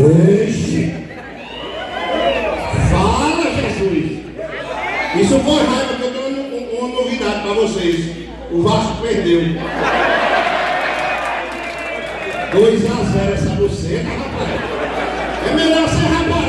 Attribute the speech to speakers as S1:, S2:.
S1: Oxi! Fala, Jesus! Isso foi raiva, que eu tenho uma novidade para vocês. O Vasco perdeu. 2 a 0 essa buceta, rapaz. É melhor ser rapaz.